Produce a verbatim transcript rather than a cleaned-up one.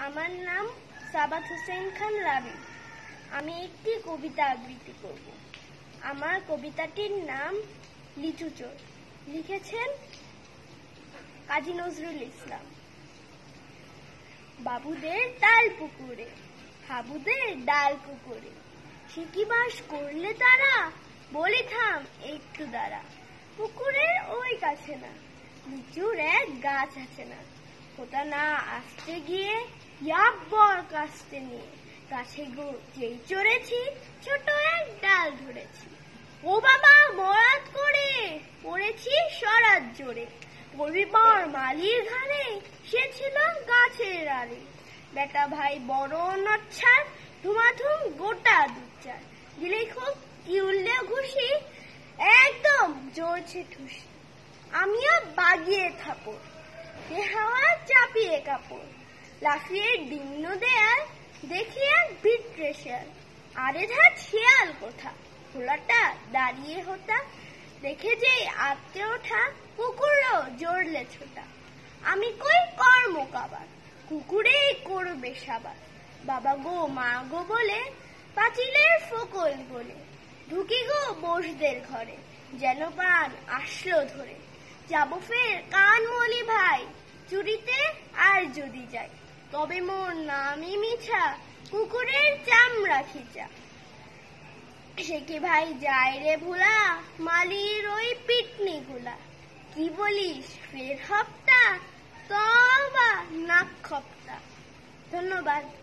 আমার নাম সাবাত হোসেন খান রাবি। আমি একটি কবিতা আবৃত্তি করব। আমার কবিতাটির নাম লিচু চোর। লিখেছেন কাজী নজরুল ইসলাম। বাবুদের ডাল পুকুরে, হাবুদের ডাল কুকুরে, সে কি বাস করলে তারা? বলি থাম একটু দাঁড়া। পুকুরের ওই কাছে না, লিচুর এক গাছ আছে না, ওটা না আসতে গিয়ে ইয়াব্বর কাস্তে নিয়ে গাছে গো যেই চড়েছি, ছোট এক ডাল ধরেছি। ও বাবা মরাত করে পড়েছি সরাত জোরে, রবিবার মালির ঘাড়ে সে ছিল গাছের আড়ে। বেটা ভাই বড় নচ্ছার, ধুমাধুম গোটা দুচার, দিলে খুব কি উল্লে ঘুষি, একদম জোরছে ঠুসি। আমিও বাগিয়ে থাপড়, হাওয়া চাপিয়ে কাপড়, লাফিয়ে ডিম্ন দেয়াল, দেখি এক ভিটরে শেয়াল। আরে ধাত শেয়াল কোথা, খোলাটা দাঁড়িয়ে হোতা, দেখে যেই আটকে ওঠা, কুকুরও জোরলে ছোটা। আমি কই কর্ম কাবার, কুকুরেই করবে সাবার। বাবা গো মা গো বলে পাঁচিলের ফোকল গলে, ঢুকি গো বসদের ঘরে, যেন প্রাণ আসলো ধরে। যাবো ফের কান মলি ভাই, চুরিতে আর যদি যাই, তবে মোর নামই মিছা, কুকুরের চামড়া খিচা। সে কি ভাই যায় রে ভুলা, মালির ওই পিটনি গুলা। কি বলিস ফের হপ্তা, তবা নাক খপ্তা। ধন্যবাদ।